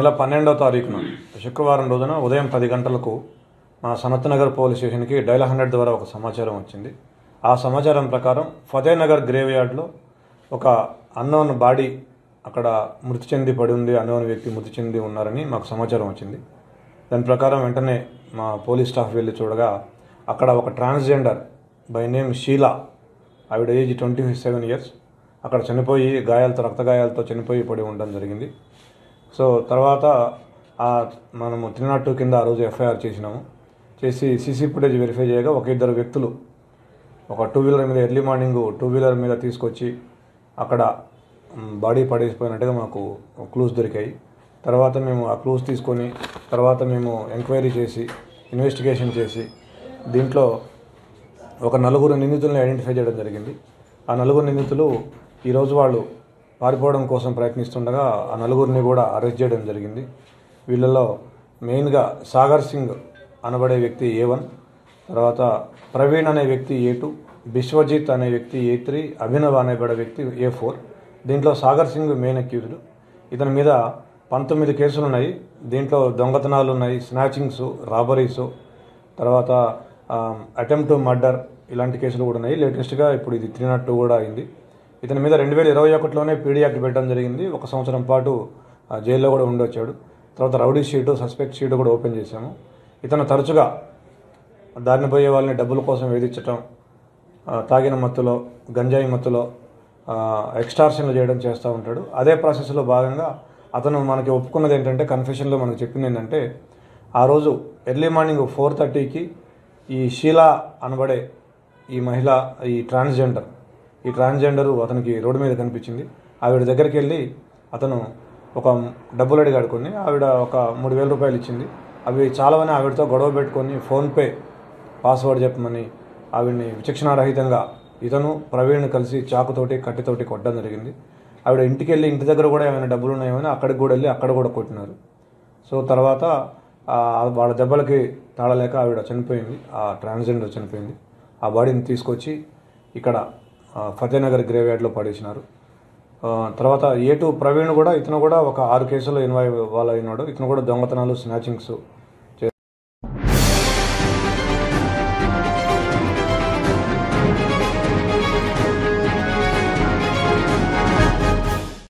నెల 12వ తారీఖున శుక్రవారం రోజున ఉదయం 10 గంటలకు మా సనత్ నగర్ పోలీస్ స్టేషన్కి డైల్ 100 ద్వారా ఒక సమాచారం వచ్చింది. ఆ సమాచారం ప్రకారం ఫతేనగర్ గ్రేవ్ యార్డ్లో ఒక అన్నోన్ బాడీ అక్కడ మృతి చెంది పడి ఉంది, అన్నోన్ వ్యక్తి మృతి చెంది ఉన్నారని మాకు సమాచారం వచ్చింది. దాని ప్రకారం వెంటనే మా పోలీస్ స్టాఫ్ వెళ్ళి చూడగా అక్కడ ఒక ట్రాన్స్జెండర్ బై నేమ్ షీలా, ఆవిడ ఏజ్ 27 years, అక్కడ చనిపోయి గాయాలతో రక్త గాయాలతో చనిపోయి పడి ఉండడం జరిగింది. సో తర్వాత మనము 302 కింద ఆ రోజు ఎఫ్ఐఆర్ చేసి సీసీ ఫుటేజ్ వెరిఫై చేయగా ఒక ఇద్దరు వ్యక్తులు ఒక 2-వీలర్ మీద ఎర్లీ మార్నింగ్ 2-వీలర్ మీద తీసుకొచ్చి అక్కడ బాడీ పడేసిపోయినట్టుగా మాకు క్లూస్ దొరికాయి. తర్వాత మేము ఆ క్లూస్ తీసుకొని తర్వాత మేము ఎంక్వైరీ చేసి ఇన్వెస్టిగేషన్ చేసి దీంట్లో ఒక 4 నిందితులను ఐడెంటిఫై చేయడం జరిగింది. ఆ 4 నిందితులు ఈరోజు వాళ్ళు పారిపోవడం కోసం ప్రయత్నిస్తుండగా ఆ 4 కూడా అరెస్ట్ చేయడం జరిగింది. వీళ్ళలో మెయిన్గా సాగర్ సింగ్ అనబడే వ్యక్తి A1, తర్వాత ప్రవీణ్ అనే వ్యక్తి A2, బిశ్వజిత్ అనే వ్యక్తి A3, అభినవ్ అనేబడే వ్యక్తి A4. దీంట్లో సాగర్ సింగ్ మెయిన్ అక్యూజ్డ్. ఇతని మీద 19 కేసులు ఉన్నాయి. దీంట్లో దొంగతనాలు ఉన్నాయి, స్నాచింగ్స్, రాబరీస్, తర్వాత అటెంప్ట్ టు మర్డర్ ఇలాంటి కేసులు కూడా ఉన్నాయి. లేటెస్ట్గా ఇప్పుడు ఇది 302 కూడా అయింది. ఇతని మీద 2021లోనే పీడీ యాక్ట్ పెట్టడం జరిగింది. 1 సంవత్సరం పాటు జైల్లో కూడా ఉండొచ్చాడు. తర్వాత రౌడీ షీటు, సస్పెక్ట్ షీటు కూడా ఓపెన్ చేశాము. ఇతను తరచుగా దారిని పోయే వాళ్ళని డబ్బుల కోసం వేధించటం, తాగిన మత్తులో, గంజాయి మత్తులో ఎక్స్టార్షన్లు చేయడం చేస్తూ ఉంటాడు. అదే ప్రాసెస్లో భాగంగా అతను మనకి ఒప్పుకున్నది ఏంటంటే, కన్ఫెషన్లో మనకు చెప్పింది ఏంటంటే, ఆ రోజు ఎర్లీ మార్నింగ్ 4:30కి ఈ షీలా అనబడే ఈ మహిళ, ఈ ట్రాన్స్జెండరు అతనికి రోడ్డు మీద కనిపించింది. ఆవిడ దగ్గరికి వెళ్ళి అతను ఒక డబ్బులు అడిగాడు కొన్ని. ఆవిడ ఒక 3,000 రూపాయలు ఇచ్చింది. అవి చాలావని ఆవిడతో గొడవ పెట్టుకొని ఫోన్పే పాస్వర్డ్ చెప్పమని ఆవిడ్ని విచక్షణారహితంగా ఇతను ప్రవీణ్ కలిసి చాకుతోటి కట్టితోటి కొట్టడం జరిగింది. ఆవిడ ఇంటికి వెళ్ళి ఇంటి దగ్గర కూడా ఏమైనా డబ్బులు ఉన్నాయేమని అక్కడికి కూడా వెళ్ళి అక్కడ కూడా కొట్టినారు. సో తర్వాత వాళ్ళ దెబ్బలకి తాళలేక ఆవిడ చనిపోయింది, ఆ ట్రాన్స్జెండర్ చనిపోయింది. ఆ బాడీని తీసుకొచ్చి ఇక్కడ ఫతేనగర్ గ్రేవ్ యార్డ్లో పడేసినారు. తర్వాత A2 ప్రవీణ్ కూడా, ఇతను కూడా ఒక 6 కేసుల్లో ఇన్వాల్వ్ అయినాడు. ఇతను కూడా దొంగతనాలు, స్నాచింగ్స్